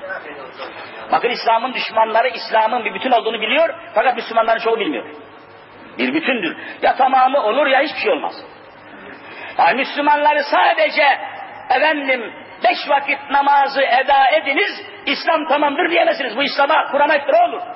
Bakın İslam'ın düşmanları İslam'ın bir bütün olduğunu biliyor fakat Müslümanların çoğu bilmiyor. Bir bütündür. Ya tamamı olur ya hiçbir şey olmaz. Yani Müslümanları sadece 5 vakit namazı eda ediniz, İslam tamamdır diyemezsiniz. Bu İslam'a, Kur'an'a iftira olur.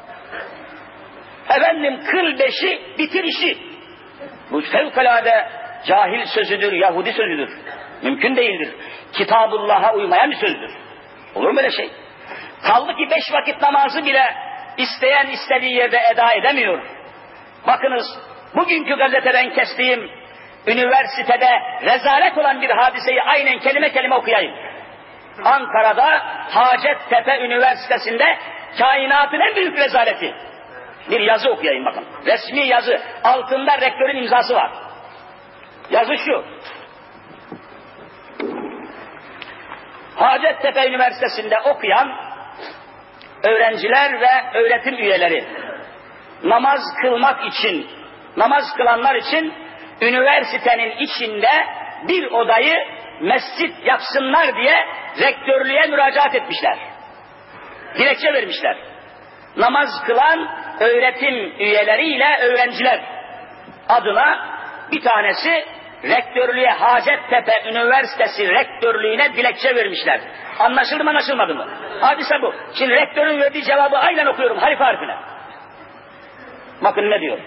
Kıl 5'i bitir işi. Bu fevkalade cahil sözüdür, Yahudi sözüdür. Mümkün değildir. Kitabullah'a uymayan bir sözdür. Olur mu böyle şey? Kaldı ki 5 vakit namazı bile isteyen istediği yerde eda edemiyor. Bakınız, bugünkü gazeteden kestiğim üniversitede rezalet olan bir hadiseyi aynen kelime kelime okuyayım. Ankara'da Hacettepe Üniversitesi'nde kainatın en büyük rezaleti. Bir yazı okuyayım bakın. Resmi yazı. Altında rektörün imzası var. Yazı şu. Hacettepe Üniversitesi'nde okuyan öğrenciler ve öğretim üyeleri namaz kılanlar için üniversitenin içinde bir odayı mescit yapsınlar diye rektörlüğe müracaat etmişler. Dilekçe vermişler. Namaz kılan öğretim üyeleriyle öğrenciler adına bir tanesi rektörlüğe, Hacettepe Üniversitesi rektörlüğüne dilekçe vermişler. Anlaşıldı mı anlaşılmadı mı? Hadise bu. Şimdi rektörün verdiği cevabı aynen okuyorum harf harfine. Bakın ne diyor.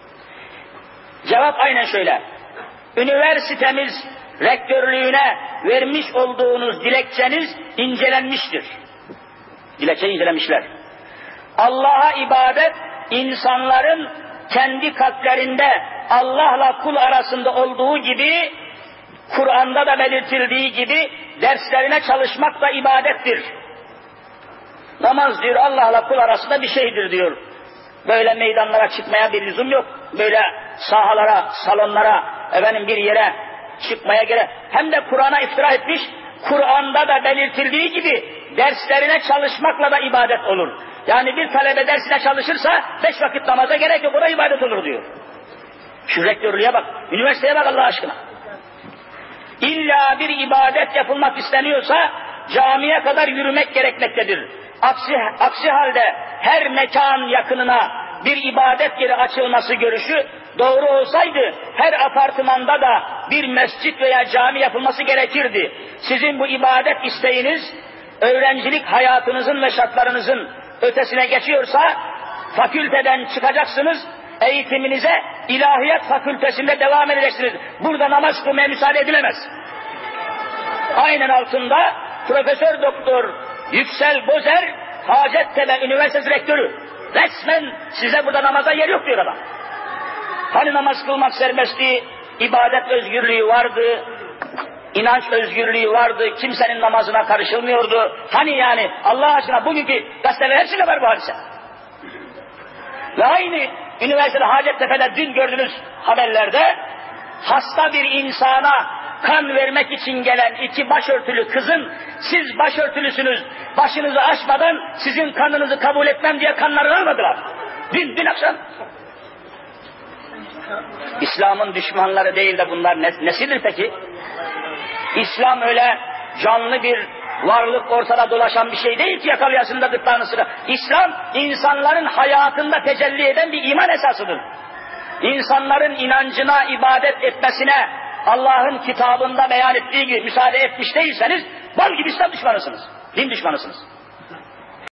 Cevap aynen şöyle. Üniversitemiz rektörlüğüne vermiş olduğunuz dilekçeniz incelenmiştir. Dilekçeyi incelemişler. Allah'a ibadet insanların kendi kalplerinde Allah'la kul arasında olduğu gibi Kur'an'da da belirtildiği gibi derslerine çalışmak da ibadettir. Namaz diyor Allah'la kul arasında bir şeydir diyor. Böyle meydanlara çıkmaya bir lüzum yok. Böyle sahalara, salonlara, bir yere çıkmaya gerek. Hem de Kur'an'a iftira etmiş. Kur'an'da da belirtildiği gibi derslerine çalışmakla da ibadet olur. Yani bir talebe dersine çalışırsa 5 vakit namaza gerek yok, o da ibadet olur diyor. Şu rektörlüğe bak, üniversiteye bak Allah aşkına. İlla bir ibadet yapılmak isteniyorsa camiye kadar yürümek gerekmektedir. Aksi halde her mekan yakınına bir ibadet yeri açılması görüşü doğru olsaydı her apartmanda da bir mescit veya cami yapılması gerekirdi. Sizin bu ibadet isteğiniz öğrencilik hayatınızın ve şartlarınızın ötesine geçiyorsa fakülteden çıkacaksınız, eğitiminize ilahiyat fakültesinde devam edeceksiniz. Burada namaz kılmaya müsaade edilemez. Aynen altında Profesör Doktor Yüksel Bozer, Hacettepe Üniversitesi Rektörü. Resmen size burada namaza yer yok diyor adam. Hani namaz kılmak serbestti, ibadet özgürlüğü vardı, inanç özgürlüğü vardı, kimsenin namazına karışılmıyordu. Hani yani Allah aşkına bugünkü gazeteler hepsinde var bu hadise. Ve aynı üniversitede Hacettepe'de dün gördüğünüz haberlerde hasta bir insana kan vermek için gelen 2 başörtülü kızın siz başörtülüsünüz, başınızı açmadan sizin kanınızı kabul etmem diye kanlarını almadılar. Dün akşam. İslam'ın düşmanları değil de bunlar nesidir peki? İslam öyle canlı bir varlık ortada dolaşan bir şey değil ki yakalayasın da gırtlağını sıra. İslam insanların hayatında tecelli eden bir iman esasıdır. İnsanların inancına, ibadet etmesine Allah'ın kitabında beyan ettiği gibi müsaade etmiş değilseniz bal gibi İslam düşmanısınız. Din düşmanısınız.